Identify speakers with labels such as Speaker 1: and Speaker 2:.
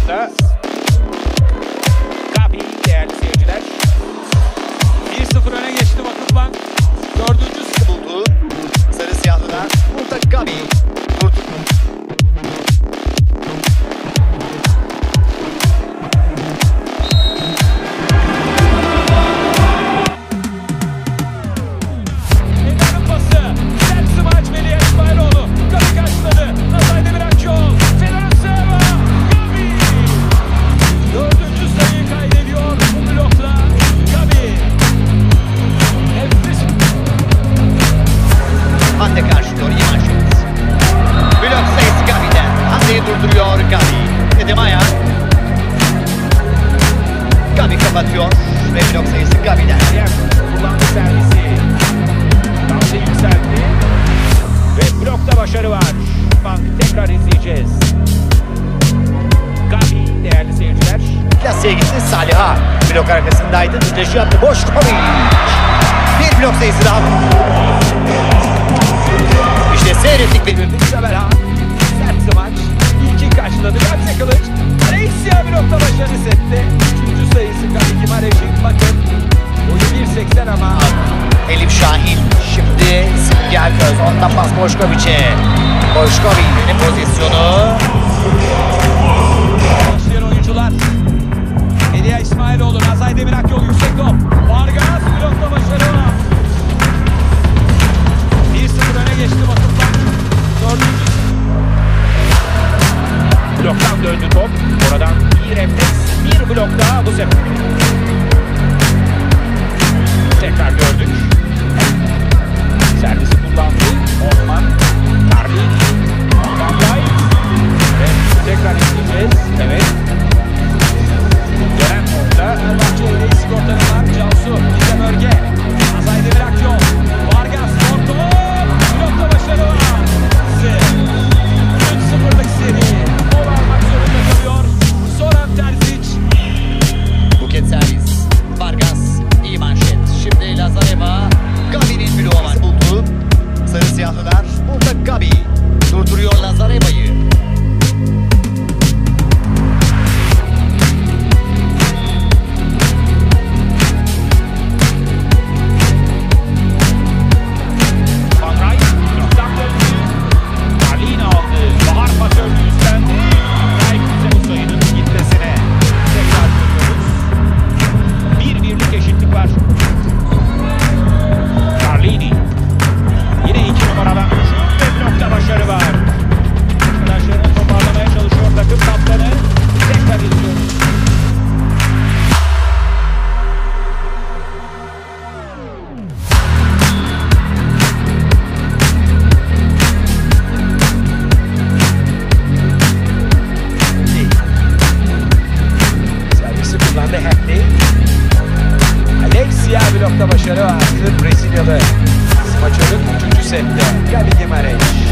Speaker 1: nokta. Gabi değerli seyirciler. 1-0 öne geçti Vakıfbank. 4.
Speaker 2: buldu. Sarı siyahlılar. Burada Gabi. Hande karşılıyor İmanşet. Blok sayısı Gabi'den. Hande'yi durduruyor Gabi. Edemaya. Gabi kapatıyor. Ve blok sayısı Gabi'den.
Speaker 1: Kullandı servisi. Gamze yükseldi. Ve blokta başarı var. Bank tekrar izleyeceğiz. Gabi değerli seyirciler.
Speaker 2: Klasya'ya gitti Saliha. Blok arkasındaydı. Titreşi yaptı. Boş Gabi. Bir blok sayısı daha. İşte seyrettik
Speaker 1: Birbirdik Saberhan. Sert smaç. İlkin karşıladı. Gamze Kılıç. Aleysia blokta başarı setti. 3. sayısı Gabi Gimareş'in. Bakın. Boyu 1.80 ama.
Speaker 2: Elif Şahin. Şimdi Sünger Köz. Ondan pas Boşkoviç'e. Boşkoviç'in pozisyonu.
Speaker 1: Başlayan oyuncular. Hediye İsmailoğlu. Nazay Demir Akyol yüksek top. Vargas blokta başarı var. 1-0 öne geçti Vakıfbank. 4. Bloktan döndü top. Oradan bir refleks, bir blok daha bu sefer. Tekrar gördük. Servisi kullandı. Orman, Karlin, Van Dijk. Ve tekrar izleyeceğiz. Evet. Dönem orta. Fenerbahçe ile sigortalılar. Cansu, Gizem Örge. Azay Demir Akyol. Vargas, Porto. Blokta başarı var. 3-0'lık seri. Gol almak zorunda kalıyor. Soran Terzic.
Speaker 2: Buket servis. Vargas. İyi manşet. Şimdi Lazareva. Gabi'nin bloğu var. Buldu. Sarı siyahlılar. Burada Gabi. Durduruyor Lazareva'yı.
Speaker 1: Aleysia blokta başarı var. Brezilyalı. Smaçör'ün 3. sette. Gabi Gimareş.